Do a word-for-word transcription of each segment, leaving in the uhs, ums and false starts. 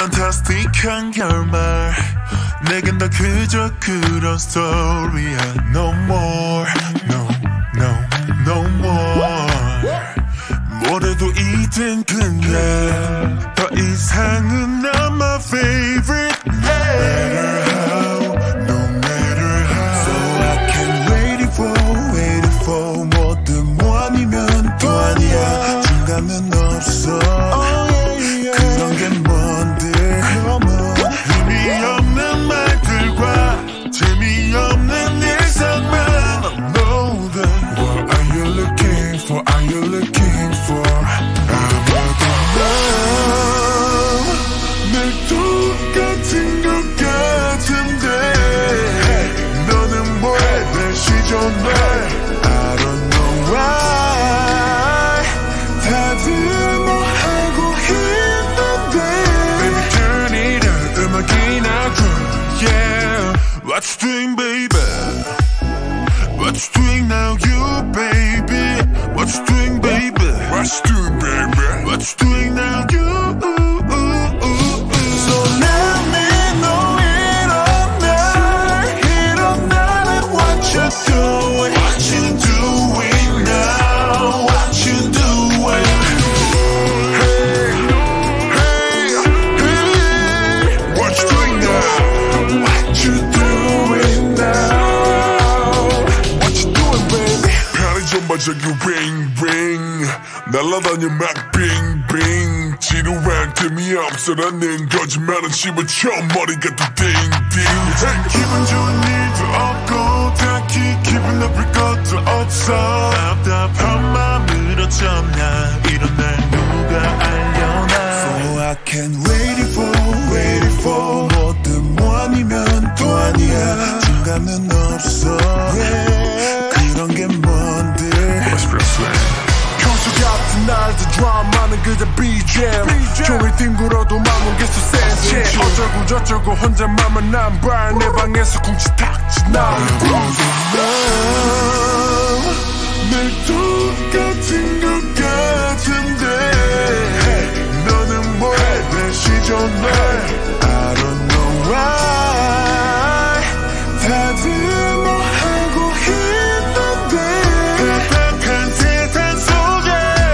판타스틱한 결말 내겐 다 그저 그런 스토리야. No more, no, no, no more. 뭐래도 이젠 그냥 더 이상은 not my favorite. No matter how, no matter how. So I can't wait it for, wait it for. 뭐든 뭐 아니면 또 아니야. 중간은 없어. 그런 게 뭔데? 의미 없는 말들과 재미없는 일상만. I know that. What are you looking for? Are you looking for? 아마도 넌 늘 똑같은 것 같은데. 너는 뭐해 내 시전에. I don't know why. 다들 뭐 하고 있는데. Baby turn it up. 음악이 나고. Yeah. What you doing baby? What you doing now you baby? What you doing baby? What you doing baby? What you doing now you? So let me know 일어나 일어나. What you doing? What you doing now? What you doing? Hey, hey, hey. What you doing now? What you doing now? What you doing baby? 편의점 저기 ring ring 날아다녀 막 빙빙. 지루한 틈이 없어라는 거짓말은 씹어쳐 머리가 또 띵띵. 기분 좋은 일도 없고 딱히 기분 나쁠 것도 없어. 답답한 맘을 어쩌나 이런 날 누가 알려나. So I can't wait it for, wait it for. 뭐든 뭐 아니면 또 아니야. 중간은 없어. Yeah. 그런 게 뭔데. 평소 같은 날도 드라마는 그저 비잼. 종일 뒹굴어도 맘은 계속 센체. 어쩌고 저쩌고 혼자만만 남발. 내 방에서 쿵치탁치 나오고. 늘 똑같은 것 같은데. 너는 뭐해 내 시전에. I don't know why. 다들 뭐 하고 있는데. 팍팍한 세상 속에.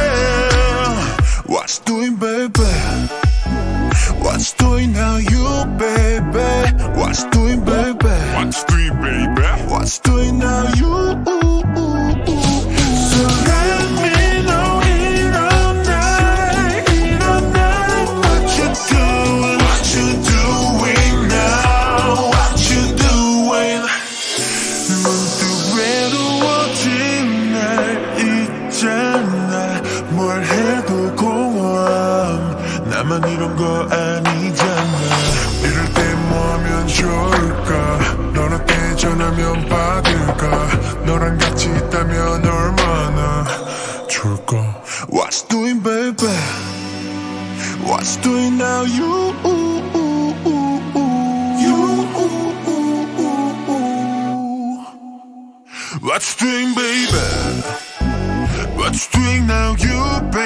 What you doing baby? What you doing now you baby? What you doing baby? What you doing baby? What you doing now you? So let me know 일어나 일어나. What you doing? What you doing now? What you doing? 문득 외로워진 날 있잖아. 뭘 해도 공허함. 나만 이런 거 아니잖아. 이럴 때 뭐 하면 좋을까. 너한테 전화면 받을까. 너랑 같이 있다면 얼마나 좋을까. What you doing baby? What you doing now you? You. What you doing baby? What you doing now you baby?